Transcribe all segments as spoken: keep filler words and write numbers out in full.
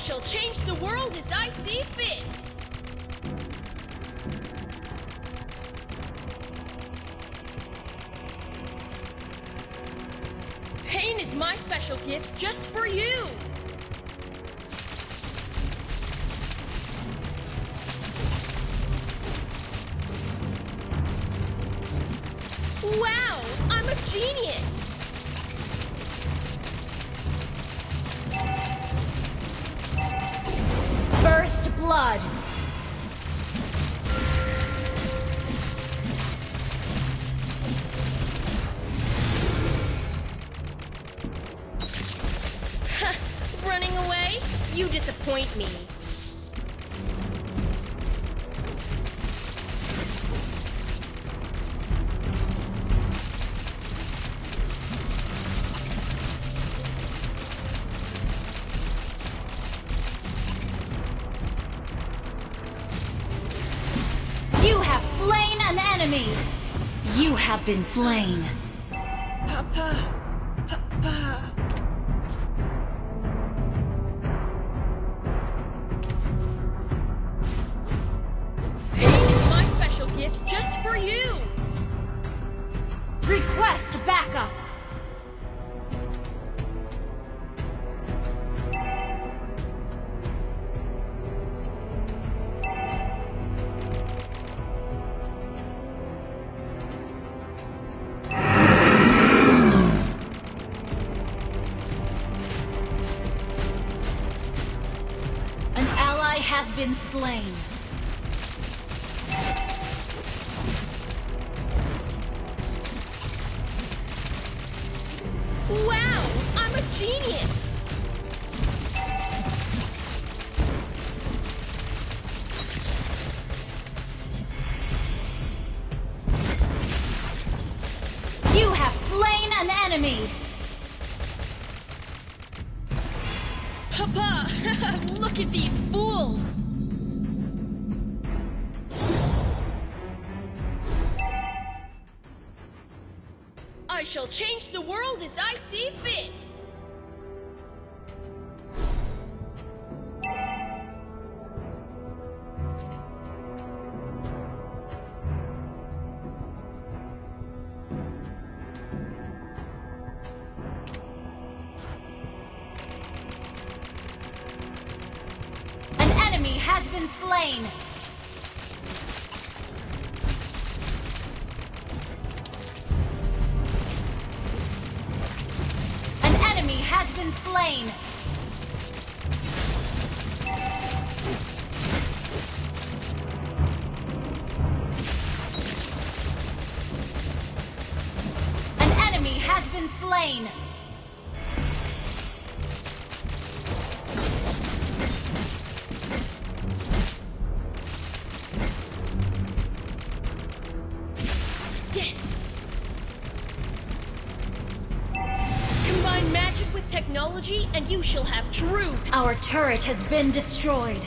shall change the world as I see fit. Pain is my special gift just for you. Wow, I'm a genius. First blood. Running away? You disappoint me. Slain an enemy! You have been slain. Papa, Papa. Pain is my special gift just for you. Request backup. Has been slain. Wow, I'm a genius. You have slain an enemy. Papa, look at these fools! I shall change the world as I see fit! Has been slain. An enemy has been slain. An enemy has been slain. Technology, and you shall have true. Our turret has been destroyed.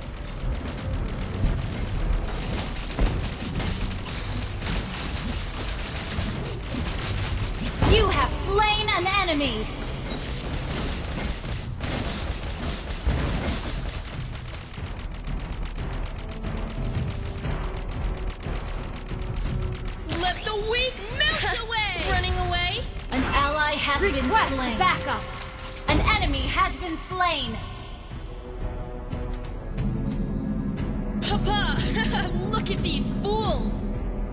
You have slain an enemy. Let the weak melt away. Running away? An ally has Request been slain. Backup. An enemy has been slain. Papa, look at these fools.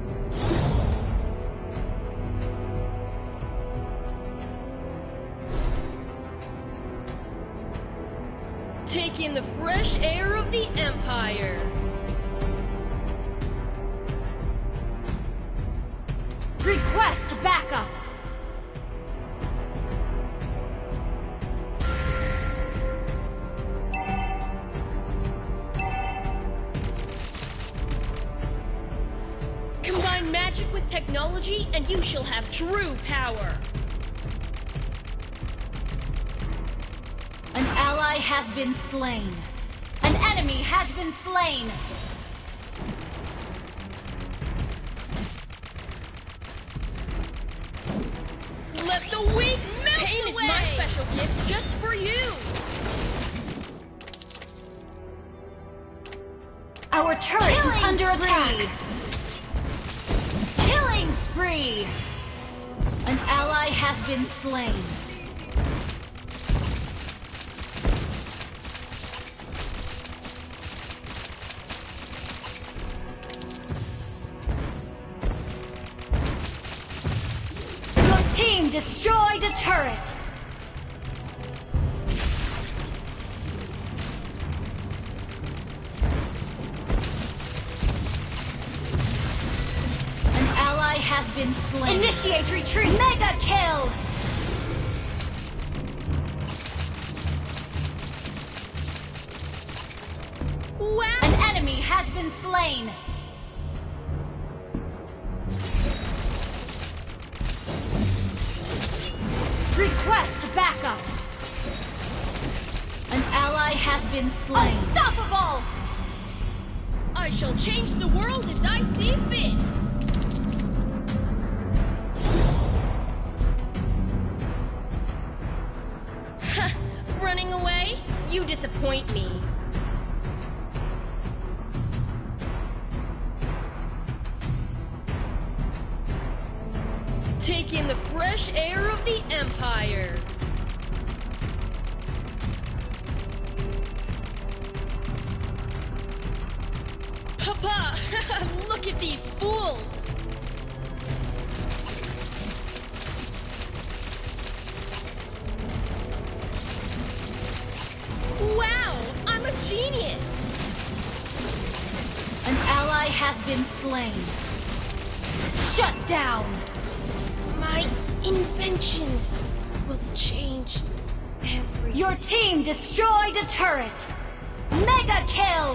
Take in the fresh air of the Empire. Request backup. Combine magic with technology, and you shall have true power. An ally has been slain. An enemy has been slain. Let the weak melt away! Pain is my special gift just for you! Our turret is Killing under spree. attack. Killing spree! An ally has been slain. Your team destroyed a turret. Has been slain. Initiate retreat! Mega kill! Wow! An enemy has been slain. Request backup. An ally has been slain. Unstoppable! I shall change the world as I see fit! Running away? You disappoint me. Take in the fresh air of the Empire. Papa! Look at these fools! Wow! I'm a genius! An ally has been slain. Shut down! My inventions will change everything. Your team destroyed a turret! Mega kill!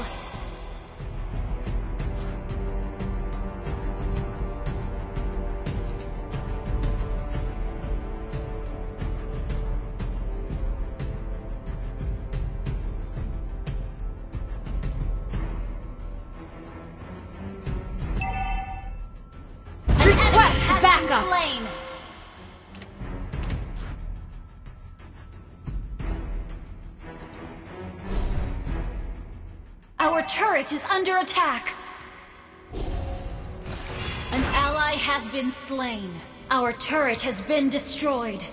Request backup! Slain! Our turret is under attack! An ally has been slain. Our turret has been destroyed.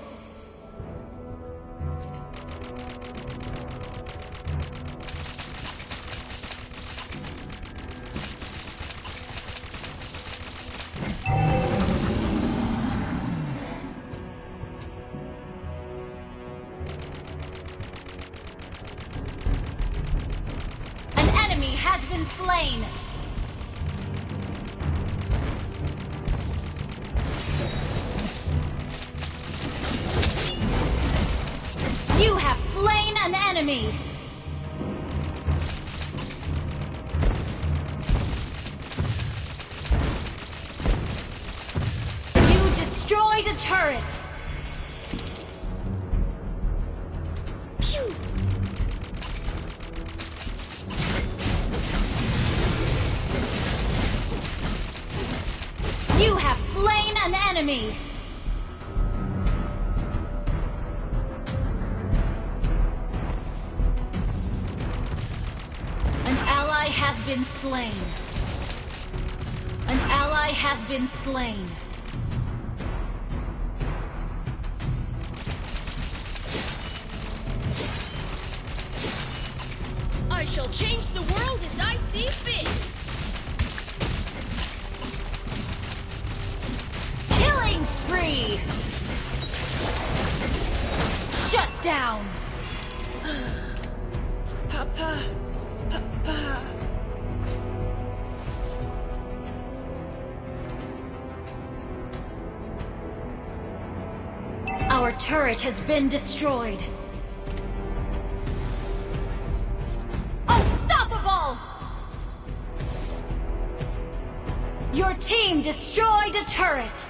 Has been slain. You have slain an enemy. You destroyed a turret. Pew! You have slain an enemy! An ally has been slain. An ally has been slain. I shall change the world as I see fit! Spree! Shut down! Papa, Papa. Our turret has been destroyed. Unstoppable! Your team destroyed a turret.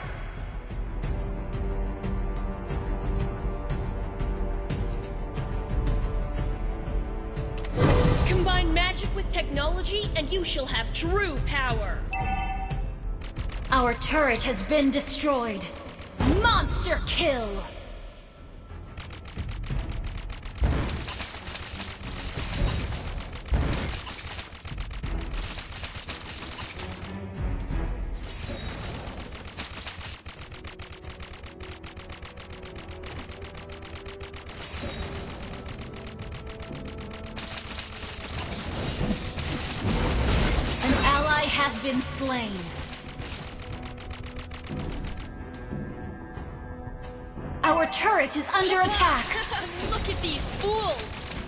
Combine magic with technology, and you shall have true power. Our turret has been destroyed. Monster kill! been slain. Our turret is under attack. Look at these fools!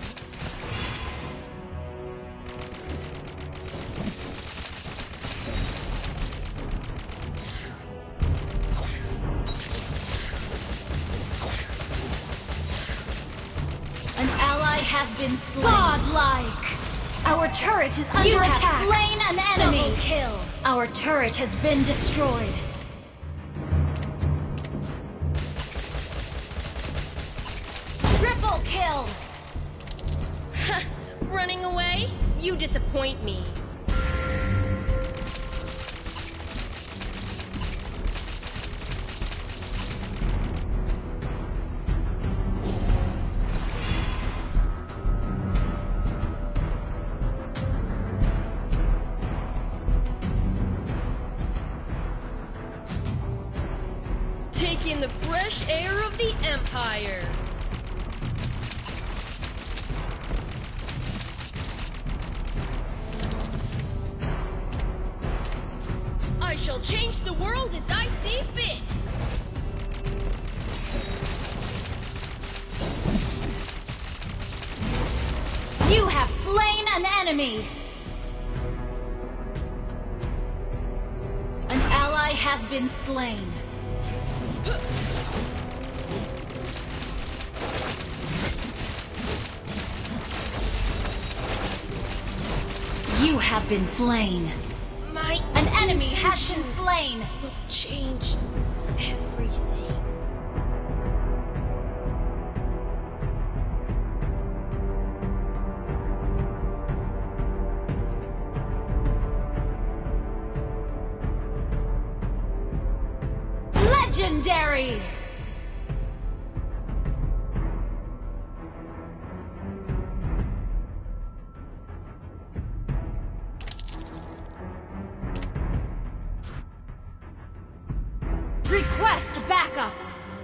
An ally has been slain. Godlike! Our turret is under You have attack. slain an enemy. Double kill. Our turret has been destroyed. Triple kill. Running away? You disappoint me. Take in the fresh air of the Empire. I shall change the world as I see fit. You have slain an enemy. An ally has been slain. You have been slain. My An enemy has been slain. will change everything. Legendary. Request backup.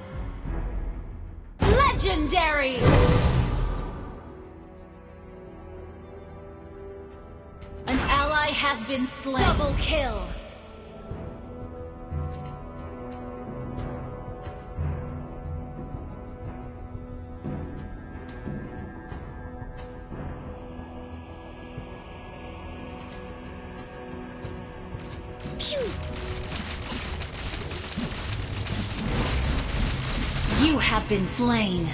Legendary. An ally has been slain. Double kill. Pew! You have been slain.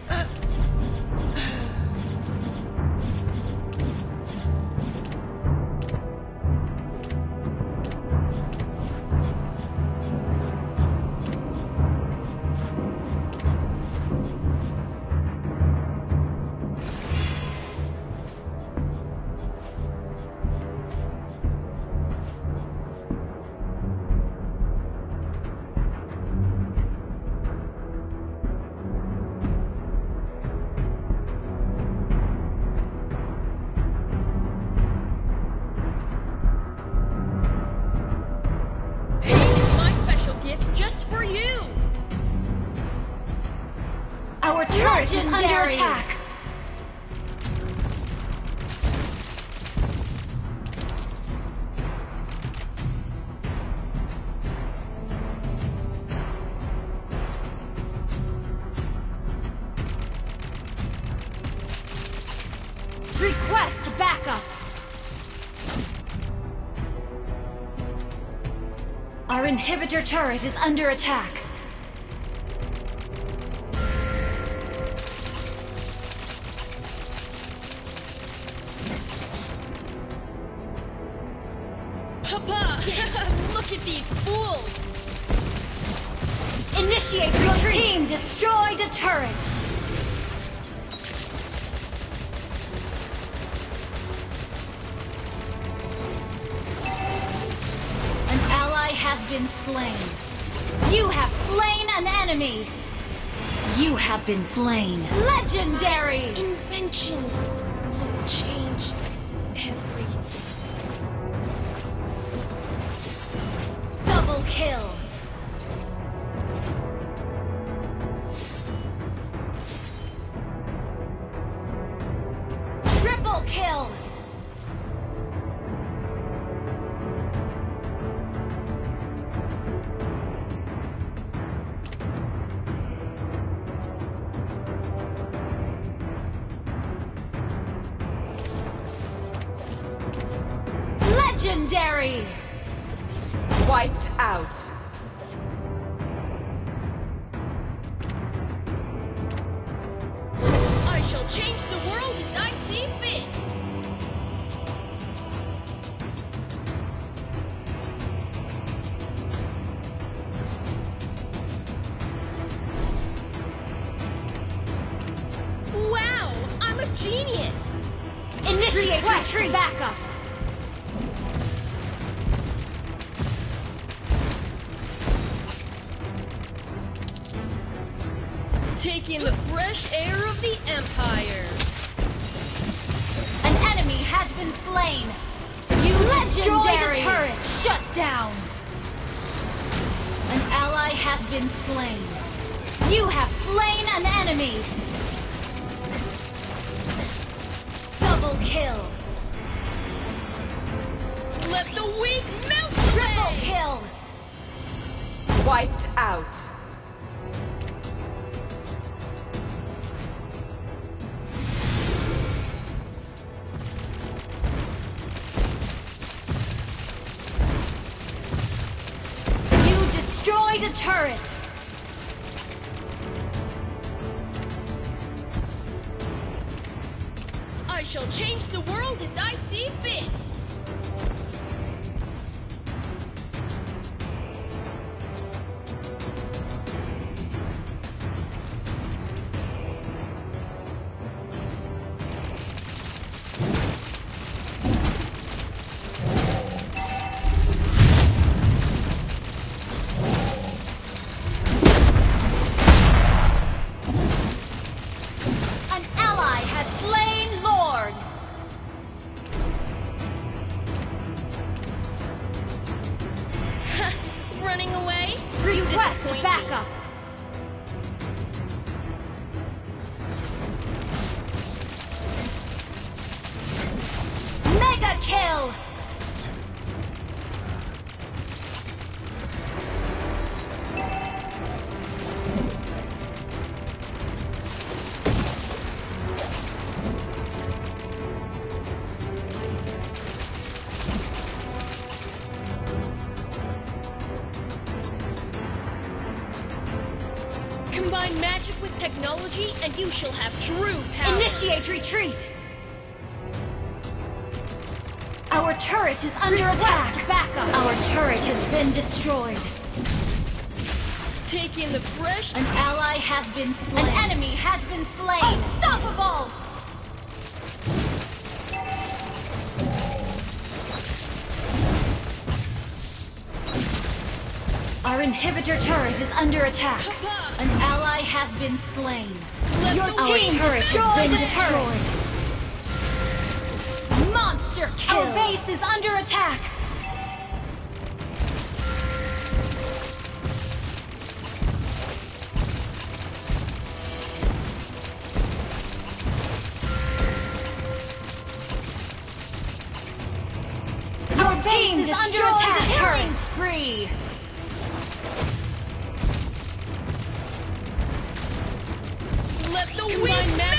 Our turret is under Legendary. attack. Request backup. Our inhibitor turret is under attack. Papa! Look at these fools! Initiate Your retreat. team destroyed a turret. An ally has been slain. You have slain an enemy. You have been slain. Legendary. Inventions will change everything. Double kill. Triple kill. Wiped out. I shall change the world as I see fit. Wow, I'm a genius. Initiate Request retreat! backup! Taking the fresh air of the Empire. An enemy has been slain! You destroyed a turret! Shut down! An ally has been slain. You have slain an enemy! Double kill! Let the weak melt Triple away! kill! Wiped out. You destroyed a turret! I shall change the world as I see fit. An ally has slain Lord! Running away? Request Disappoint me. backup! Mega kill! Combine magic with technology and you shall have true power. Initiate retreat! Our turret is under Request attack! backup! Our turret has been destroyed. Taking the fresh... An ally has been slain. An enemy has been slain. Unstoppable! Our inhibitor turret is under attack. Kappa! An ally has been slain. Let Your the Our weak turret destroy has been the destroyed. turret. Monster kill! Our base is under attack! Our team is under attack! Killing spree! Let the Combine weak magic